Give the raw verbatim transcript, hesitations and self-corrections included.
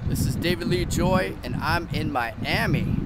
This is David Lee Joy, and I'm in Miami.